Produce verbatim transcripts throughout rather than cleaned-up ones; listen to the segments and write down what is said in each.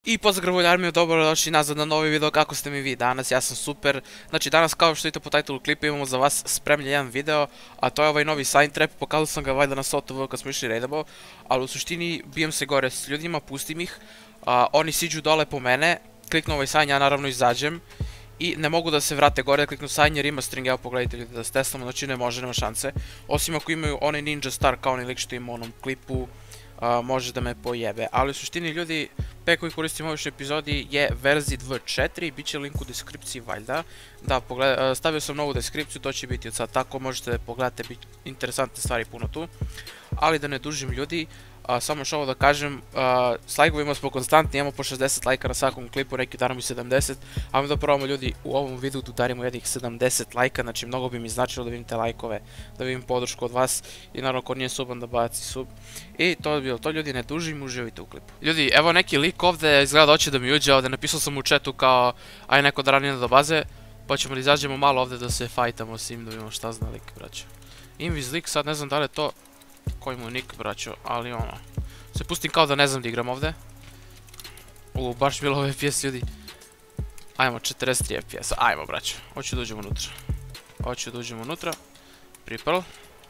I pozdrav Grbolja armiju, dobro došli nazad na novi video, kako ste mi vi danas, ja sam super. Znači danas kao što vidite po titlu klipa imamo za vas spremljen jedan video, a to je ovaj novi sign trap, pokazao sam ga valjda na S O T V kad smo išli raidamo, ali u suštini bijem se gore s ljudima, pustim ih, oni siđu dole po mene, kliknu ovaj sign, ja naravno izađem i ne mogu da se vrate gore, da kliknu sign jer ima string, evo pogledajte ljudi da se testamo, znači ne može, nema šanse, osim ako imaju onaj ninja star kao onaj lik što ima u onom klipu. Može da me pojebe, ali u suštini ljudi, pe koji koristim u ovoj epizodi je verzija dva četiri, bit će link u deskripciji valjda. Da, stavio sam novu deskripciju, to će biti od sad tako, možete da pogledate, bit interesantne stvari puno tu. Ali da ne dužim ljudi, samo još ovo da kažem, s lajkovima smo konstantni, imamo po šezdeset lajka na svakom klipu, neki udaramo i sedamdeset, a mi da probamo ljudi u ovom videu da udarimo jednih sedamdeset lajka, znači mnogo bi mi značilo da vidim te lajkove, da vidim podršku od vas i naravno ko nije suban da baci sub. I to je bilo to ljudi, ne dužim, uživajte u klipu. Ljudi, evo neki lik ovde izgleda da hoće da mi uđe ovde, napisao sam u chatu kao aj neko da ranije do baze, pa ćemo da izađemo malo ovde da se fajtamo s njim da vidimo šta zna lik, braćo. Invis lik, sad ne znam da li je to koji mu nik, braćo, ali ono, se pustim kao da ne znam da igram ovde. Uuu, baš bilo ove F P S ljudi. Ajmo, četrdeset tri F P S, ajmo braćo, hoću da uđem unutra. Hoću da uđem unutra. Pripal.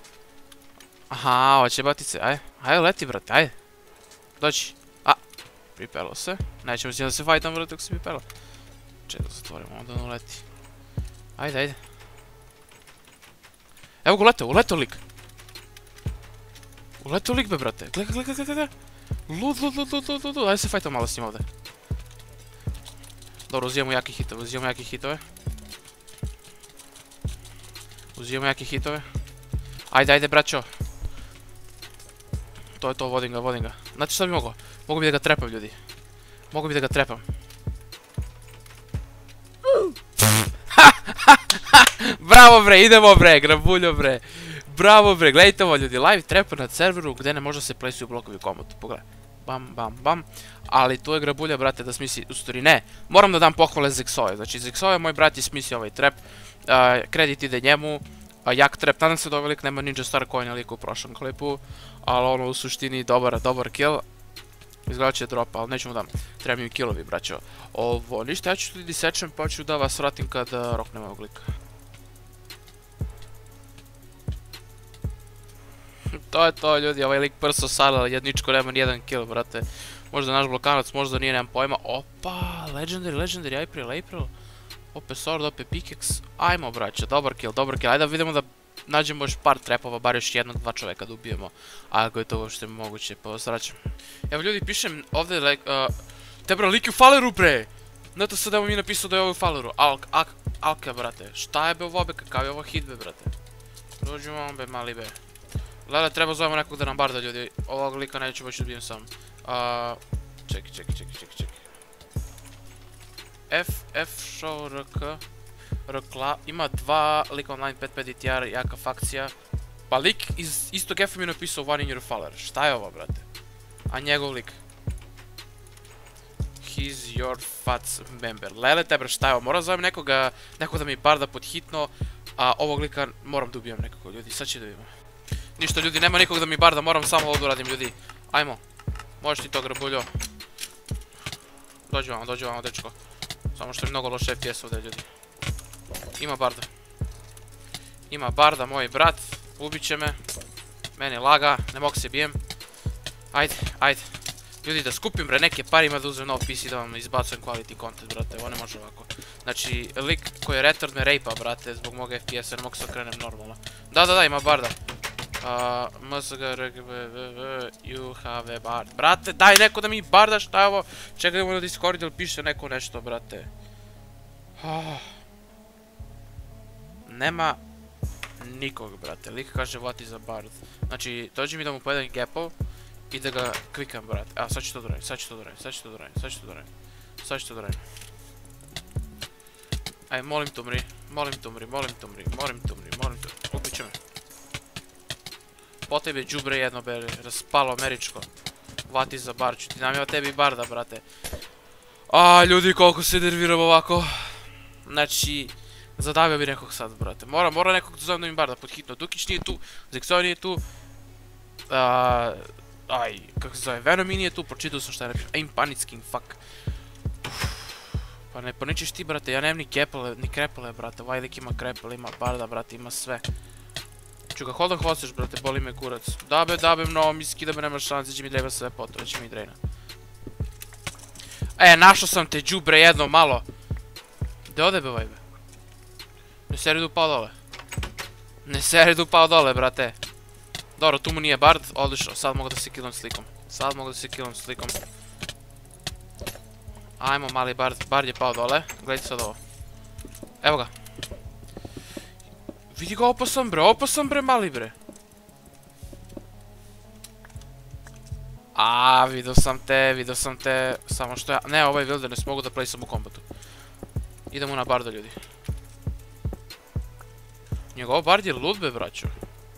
Aha, hoće batice, aj, aj leti brate, aj. Doći, a, pripelo se. Nećemo si da se fajtam brate ako se pripelo. Čekaj da zatvorimo, onda ono leti. Ajde, ajde. Evo ga uletao, uletao lik. Uletao lik be brate, gledaj, gledaj, gledaj, gledaj. Lud, lud, lud, lud, lud, lud, ajde se fajtam malo s njim ovde. Dobro, uzijemo jake hitove, uzijemo jake hitove. Uzijemo jake hitove. Ajde, ajde braćo. To je to, vodim ga, vodim ga. Znate šta bi mogao? Mogu bi da ga trepam ljudi. Mogu bi da ga trepam. Bravo bre, idemo bre, grabuljo bre. Bravo bre, gledajte ovo ljudi, live trap na serveru gdje ne može se plesuju blokovi komotu, pogledaj. Bam, bam, bam. Ali tu je grabulja brate da smisli, u stvari ne, moram da dam pohvale Zexoje, znači Zexoje moj brat je smislio ovaj trap, kredit ide njemu, jak trap, nadam se da ovaj lik nema ninja star koji je lik u prošlom klipu, ali ono u suštini dobar, dobar kill. Izgleda će dropa, ali neću mu dam, treba mi killovi braćo. Ovo, ništa, ja ću ljudi sečem pa ću da vas vratim kad roknem ovog lika. To je to ljudi, ovaj lik prso salila, jedničko nema nijedan kill brate. Možda naš blokanac, možda nije, nemam pojma. Opa, legendary, legendary, April, April. Opet sword, opet pickaxe. Ajmo braće, dobar kill, dobar kill. Ajde da vidimo da nađemo još par trepova, bar još jednog, dva čoveka da ubijemo. Ako je to uopšte moguće, pa sraćam. Evo ljudi, pišem ovdje, te bro, lik je u faleru bre. Neto sad evo mi je napisao da je ovo u faleru. Alka brate, šta je be ovo be, kakav je ovo hit be brate. Dođemo be, mali be. Lele, treba zovemo nekog da nam barda ljudi, ovog lika neću moći da ubijem sam. Čekaj, čekaj, čekaj, čekaj, čekaj. F, F, show, R, K, R, Kla, ima dva lika online, pet pet D T R, jaka fakcija. Pa lik iz istog F-a mi je napisao one in your faller, šta je ovo brate? A njegov lik. He's your fats member. Lele, tebre, šta je ovo, moram zovem nekoga, nekog da mi barda pod hitno, a ovog lika moram da ubijem nekako ljudi, sad će da vidimo. Ništa ljudi, nema nikog da mi barda, moram samo ovo da uradim ljudi. Ajmo, možeš ti to grabuljo. Dođi vamo, dođi vamo dečko. Samo što je mnogo loše F P S ovdje ljudi. Ima barda. Ima barda, moj brat, ubit će me. Meni laga, ne mogu se bijem. Ajde, ajde. Ljudi da skupim bre neke pare, ima da uzem nov P C da vam izbacujem quality content brate, ovo ne može ovako. Znači, lik koji je retard me rejpa brate, zbog mog F P S-a, ne mogu se okrenem normalno. Da, da, da, ima barda. M S G R G B V V you have a bard. Brate, daj neko da mi barda, šta je ovo? Čekaj da na Discord ili piše neko nešto, brate. Nema nikog, brate. Lik kaže what is a bard. Znači, dođi mi da mu pojedem gapov i da ga klikam, brate. A, sad ću to da uradim, sad ću to da uradim, sad ću to da uradim, sad ću to da uradim. Sad ću to da uradim. Aj, molim te umri, molim te umri, molim te umri, molim te umri, molim te umri. Ubit će me. Po tebi džubre jedno be, raspalo američko. Vati za bar, ću ti namjeva tebi barda, brate. A ljudi, koliko se nerviram ovako. Znači, zadavio bi nekog sad, brate. Mora, mora nekog da zovem da mi barda, pod hitno. Dukić nije tu, Zexoje nije tu. Aj, kako se zove, Venom nije tu, pročitao sam šta je napišao. Aim Panicking, fuck. Pa ne poničiš ti, brate, ja nemam ni kepele, ni krepele, brate, ovaj lik ima krepele, ima barda, brate, ima sve. Ču ga hodam hosteš, brate, boli me kurac. Dabe, dabe, mnogo mi skida me, nema šanse, će mi dreva sve potore, će mi drejna. E, našao sam te, džubre, jedno, malo. Gde ode be, vajbe? Ne seri du pao dole. Ne seri du pao dole, brate. Dobro, tu mu nije bard, odlično, sad mogu da se killam slikom. Sad mogu da se killam slikom. Ajmo, mali bard, bard je pao dole, gledajte sad ovo. Evo ga. Vidi ga, opasan bre, opasan bre, mali bre. A, vidio sam te, vidio sam te, samo što ja, ne, ovaj wilderness mogu da playsam u kombatu. Idemo na barda, ljudi. Njegov bard je lud be, braćo.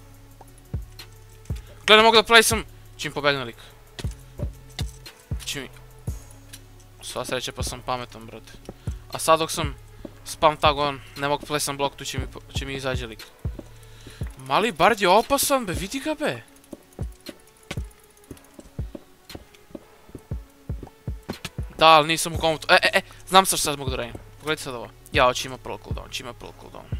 Gledaj, mogu da playsam, čim pobegne lik. Čim mi... Sva sreća pa sam pametan, brate. A sad dok sam spam tag on, ne mogu playsam blok, tu će mi izađe lik. Mali bard je opasan be, vidi ga be. Da, ali nisam u komutu. E, e, e, znam sad što sad mogu da radim. Pogledajte sad ovo. Ja, oči ima pearl cooldown, će ima pearl cooldown.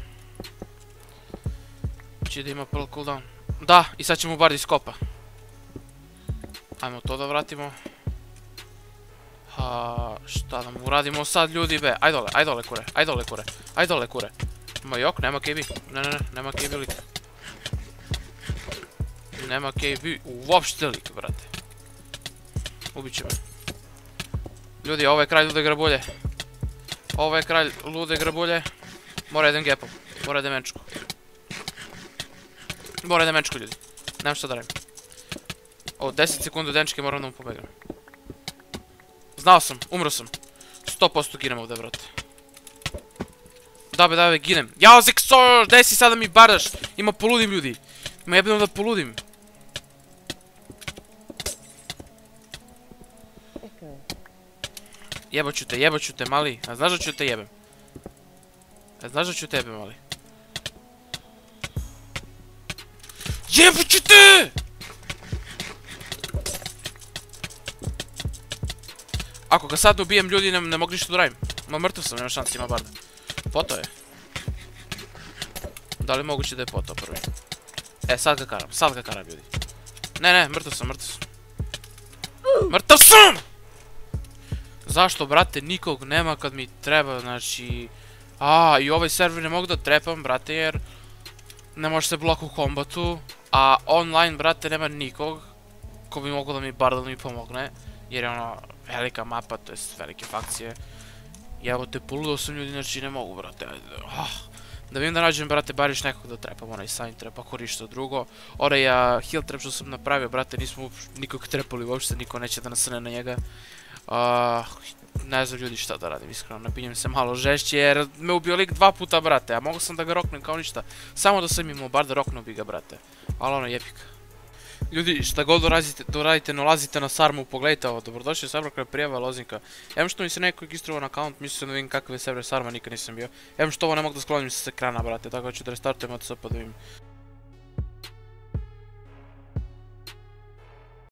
Će da ima pearl cooldown. Da, i sad ćemo bard iz kopa. Ajmo to da vratimo. Ha, šta da mu uradimo sad, ljudi be? Aj dole, aj dole kure, aj dole kure, aj dole kure. Ima jok, nema K B. Ne, ne, ne, nema K B lik. Nema K B, uopšte lik, brate. Ubit će me. Ljudi, ovo je kralj lude grabulje. Ovo je kralj lude grabulje. Mora jedan gapom, mora jedan menčku. Mora jedan menčku, ljudi. Nemam šta da radim. O, deset sekundu denčke moram da mu pobegram. Znao sam, umro sam. sto posto ginem ovdje, brate. Da be, da be, ginem. Jao, Zexor, gdje si sada mi bardaš? Ima poludim, ljudi. Ima jebeno da poludim. Jebaću te, jebaću te, mali. A znaš da ću te jebem? A znaš da ću te jebem, mali? Jebaću te! Ako ga sad ubijem, ljudi, ne mogu ništa da radim. Ma mrtav sam, nema šansi, ima barda. Poto je. Da li moguće da je poto prvi? E, sad ga karam, sad ga karam, ljudi. Ne, ne, mrtav sam, mrtav sam. Mrtav sam! Zašto, brate, nikog nema kad mi treba, znači... A, i ovaj server ne mogu da trepam, brate, jer... Ne može se blok u kombatu. A online, brate, nema nikog ko bi mogo da mi barda da mi pomogne. Jer je ono velika mapa, to jest velike fakcije. I evo te poludao sam, ljudi, znači ne mogu, brate. Da vidim da nađem, brate, bar još nekog da trepam, onaj sign trap, ako ništa drugo. Onaj heal trap što sam napravio, brate, nismo nikog trepali uopšte, niko neće da nasrne na njega. Ne znam, ljudi, šta da radim, iskreno, napinjem se malo žešće jer me ubio lik dva puta, brate, a mogu sam da ga roknem kao ništa. Samo da sam imao bar da roknuo bi ga, brate. Ali ono, jepik. Ljudi, šta god doradite, ne ulazite na Sarmu, pogledajte ovo, dobrodošli u Cyber koja je prijava lozinka. Evo što mi se neko registrovan akaunt, mislio sam da vidim kakav je server Sarma, nikad nisam bio. Evo što ovo ne mogu da sklonim s ekrana, brate, tako da ću da restartujem od S pa da vidim.